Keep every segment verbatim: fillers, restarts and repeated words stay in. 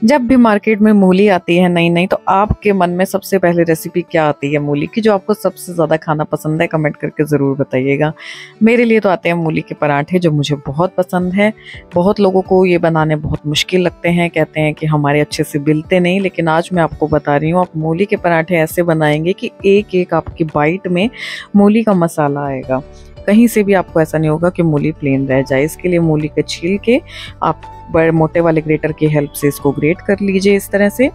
जब भी मार्केट में मूली आती है नई नई, तो आपके मन में सबसे पहले रेसिपी क्या आती है मूली की, जो आपको सबसे ज़्यादा खाना पसंद है? कमेंट करके ज़रूर बताइएगा। मेरे लिए तो आते हैं मूली के पराठे, जो मुझे बहुत पसंद है। बहुत लोगों को ये बनाने बहुत मुश्किल लगते हैं, कहते हैं कि हमारे अच्छे से बिलते नहीं, लेकिन आज मैं आपको बता रही हूँ, आप मूली के पराठे ऐसे बनाएंगे कि एक एक आपकी बाइट में मूली का मसाला आएगा। कहीं से भी आपको ऐसा नहीं होगा कि मूली प्लेन रह जाए। इसके लिए मूली के छील के आप बड़े मोटे वाले ग्रेटर की हेल्प से इसको ग्रेट कर लीजिए। इस तरह से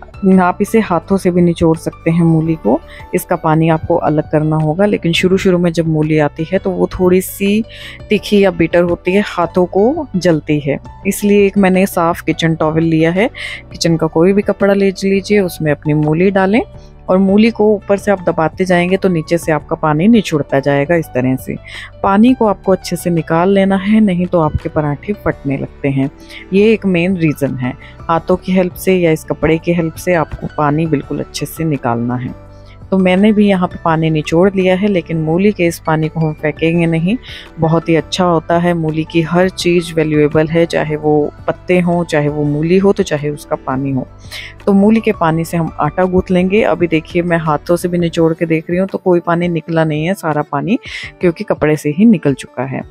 आप इसे हाथों से भी निचोड़ सकते हैं मूली को। इसका पानी आपको अलग करना होगा, लेकिन शुरू शुरू में जब मूली आती है तो वो थोड़ी सी तीखी या बिटर होती है, हाथों को जलती है। इसलिए एक मैंने साफ किचन टॉवल लिया है, किचन का कोई भी कपड़ा ले लीजिए, उसमें अपनी मूली डालें और मूली को ऊपर से आप दबाते जाएंगे तो नीचे से आपका पानी निचुड़ता जाएगा। इस तरह से पानी को आपको अच्छे से निकाल लेना है, नहीं तो आपके पराठे फटने लगते हैं। ये एक मेन रीज़न है। हाथों की हेल्प से या इस कपड़े की हेल्प से आपको पानी बिल्कुल अच्छे से निकालना है। तो मैंने भी यहाँ पे पानी निचोड़ लिया है, लेकिन मूली के इस पानी को हम फेंकेंगे नहीं। बहुत ही अच्छा होता है, मूली की हर चीज़ वैल्यूएबल है, चाहे वो पत्ते हों, चाहे वो मूली हो, तो चाहे उसका पानी हो। तो मूली के पानी से हम आटा गूँथ लेंगे। अभी देखिए मैं हाथों से भी निचोड़ के देख रही हूँ तो कोई पानी निकला नहीं है, सारा पानी क्योंकि कपड़े से ही निकल चुका है।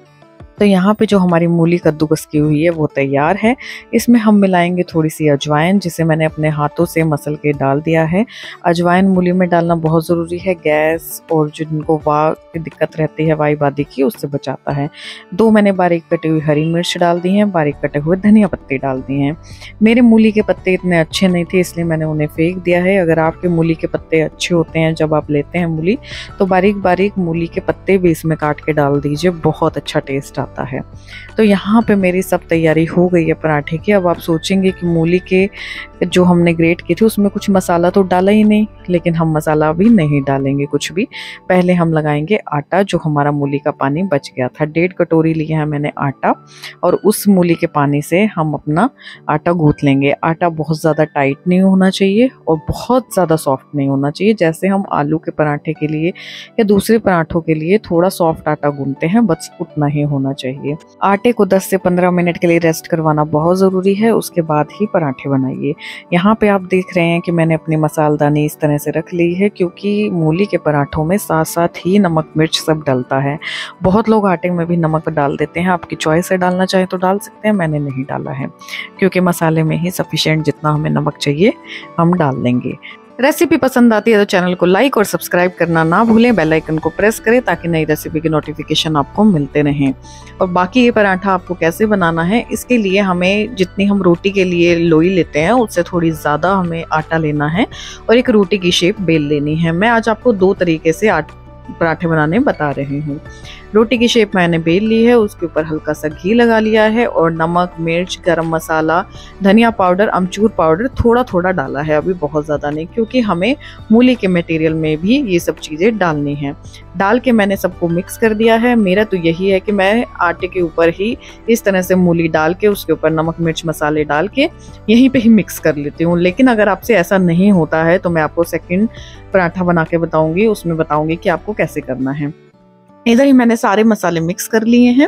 तो यहाँ पे जो हमारी मूली कद्दूकस की हुई है वो तैयार है। इसमें हम मिलाएंगे थोड़ी सी अजवाइन, जिसे मैंने अपने हाथों से मसल के डाल दिया है। अजवाइन मूली में डालना बहुत ज़रूरी है, गैस और जिनको वाह की दिक्कत रहती है, वाई बादी की, उससे बचाता है। दो मैंने बारीक कटी हुई हरी मिर्च डाल दी हैं, बारीक कटे हुए धनिया पत्ते डाल दिए हैं। मेरे मूली के पत्ते इतने अच्छे नहीं थे, इसलिए मैंने उन्हें फेंक दिया है। अगर आपके मूली के पत्ते अच्छे होते हैं, जब आप लेते हैं मूली, तो बारीक बारीक मूली के पत्ते भी इसमें काट के डाल दीजिए, बहुत अच्छा टेस्ट आता है। तो यहाँ पे मेरी सब तैयारी हो गई है पराठे की। अब आप सोचेंगे कि मूली के जो हमने ग्रेट की थी उसमें कुछ मसाला तो डाला ही नहीं, लेकिन हम मसाला अभी नहीं डालेंगे कुछ भी। पहले हम लगाएंगे आटा, जो हमारा मूली का पानी बच गया था। डेढ़ कटोरी लिया है मैंने आटा, और उस मूली के पानी से हम अपना आटा गूँथ लेंगे। आटा बहुत ज़्यादा टाइट नहीं होना चाहिए और बहुत ज़्यादा सॉफ्ट नहीं होना चाहिए। जैसे हम आलू के पराठे के लिए या दूसरे पराठों के लिए थोड़ा सॉफ्ट आटा गूँथते हैं, बस उतना ही होना चाहिए। आटे को दस से पंद्रह मिनट के लिए रेस्ट करवाना बहुत ज़रूरी है, उसके बाद ही पराठे बनाइए। यहाँ पे आप देख रहे हैं कि मैंने अपनी मसालदानी इस तरह से रख ली है, क्योंकि मूली के पराठों में साथ साथ ही नमक मिर्च सब डलता है। बहुत लोग आटे में भी नमक डाल देते हैं, आपकी चॉइस है, डालना चाहे तो डाल सकते हैं। मैंने नहीं डाला है, क्योंकि मसाले में ही सफिशिएंट जितना हमें नमक चाहिए हम डाल देंगे। रेसिपी पसंद आती है तो चैनल को लाइक और सब्सक्राइब करना ना भूलें, बेल आइकन को प्रेस करें ताकि नई रेसिपी की नोटिफिकेशन आपको मिलते रहें। और बाकी ये पराठा आपको कैसे बनाना है, इसके लिए हमें जितनी हम रोटी के लिए लोई लेते हैं उससे थोड़ी ज़्यादा हमें आटा लेना है और एक रोटी की शेप बेल लेनी है। मैं आज आपको दो तरीके से आटा पराठे बनाने बता रही हूँ। रोटी की शेप मैंने बेल ली है, उसके ऊपर हल्का सा घी लगा लिया है और नमक, मिर्च, गरम मसाला, धनिया पाउडर, अमचूर पाउडर थोड़ा थोड़ा डाला है, अभी बहुत ज़्यादा नहीं, क्योंकि हमें मूली के मटेरियल में भी ये सब चीज़ें डालनी हैं। डाल के मैंने सबको मिक्स कर दिया है। मेरा तो यही है कि मैं आटे के ऊपर ही इस तरह से मूली डाल के उसके ऊपर नमक, मिर्च, मसाले डाल के यहीं पे ही मिक्स कर लेती हूँ। लेकिन अगर आपसे ऐसा नहीं होता है तो मैं आपको सेकंड पराठा बना के बताऊंगी, उसमें बताऊंगी कि आपको कैसे करना है। इधर ही मैंने सारे मसाले मिक्स कर लिए हैं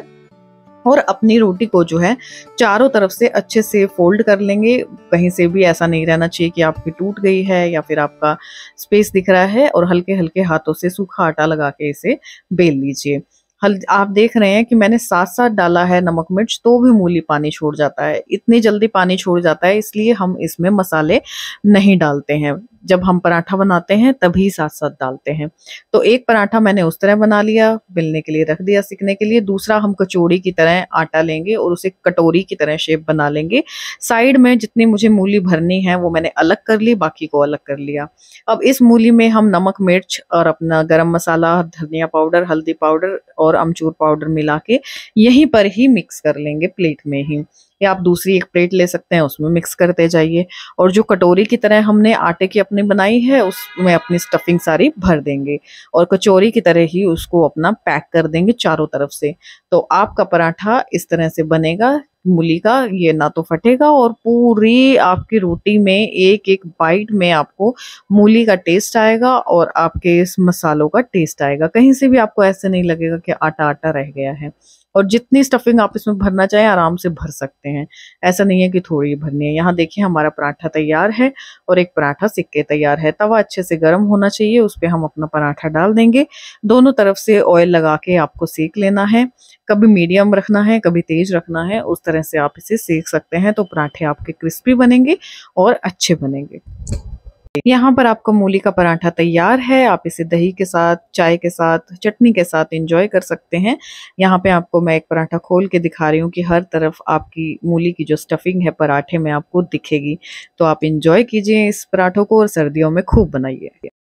और अपनी रोटी को जो है चारों तरफ से अच्छे से फोल्ड कर लेंगे। कहीं से भी ऐसा नहीं रहना चाहिए कि आपकी टूट गई है या फिर आपका स्पेस दिख रहा है, और हल्के हल्के हाथों से सूखा आटा लगा के इसे बेल लीजिए। हल आप देख रहे हैं कि मैंने साथ साथ डाला है नमक मिर्च, तो भी मूली पानी छोड़ जाता है। इतनी जल्दी पानी छोड़ जाता है, इसलिए हम इसमें मसाले नहीं डालते हैं। जब हम पराठा बनाते हैं तभी साथ साथ डालते हैं। तो एक पराठा मैंने उस तरह बना लिया, बेलने के लिए रख दिया सिकने के लिए। दूसरा हम कचौड़ी की तरह आटा लेंगे और उसे कटोरी की तरह शेप बना लेंगे। साइड में जितनी मुझे मूली भरनी है वो मैंने अलग कर ली, बाकी को अलग कर लिया। अब इस मूली में हम नमक, मिर्च और अपना गरम मसाला, धनिया पाउडर, हल्दी पाउडर और अमचूर पाउडर मिला के यहीं पर ही मिक्स कर लेंगे प्लेट में ही, या आप दूसरी एक प्लेट ले सकते हैं, उसमें मिक्स करते जाइए। और जो कटोरी की तरह हमने आटे की अपनी बनाई है उसमें अपनी स्टफिंग सारी भर देंगे और कचौरी की तरह ही उसको अपना पैक कर देंगे चारों तरफ से। तो आपका पराठा इस तरह से बनेगा मूली का, ये ना तो फटेगा और पूरी आपकी रोटी में एक एक बाइट में आपको मूली का टेस्ट आएगा और आपके इस मसालों का टेस्ट आएगा। कहीं से भी आपको ऐसे नहीं लगेगा कि आटा आटा रह गया है। और जितनी स्टफिंग आप इसमें भरना चाहें आराम से भर सकते हैं। ऐसा नहीं है कि थोड़ी भरनी है। यहाँ देखिए हमारा पराठा तैयार है और एक पराठा सिक के तैयार है। तवा अच्छे से गर्म होना चाहिए, उस पर हम अपना पराठा डाल देंगे। दोनों तरफ से ऑयल लगा के आपको सेक लेना है। कभी मीडियम रखना है, कभी तेज रखना है, उस तरह से आप इसे सेक सकते हैं। तो पराठे आपके क्रिस्पी बनेंगे और अच्छे बनेंगे। यहाँ पर आपका मूली का पराठा तैयार है। आप इसे दही के साथ, चाय के साथ, चटनी के साथ एंजॉय कर सकते हैं। यहाँ पे आपको मैं एक पराठा खोल के दिखा रही हूँ कि हर तरफ आपकी मूली की जो स्टफिंग है पराठे में आपको दिखेगी। तो आप एंजॉय कीजिए इस पराठों को और सर्दियों में खूब बनाइए।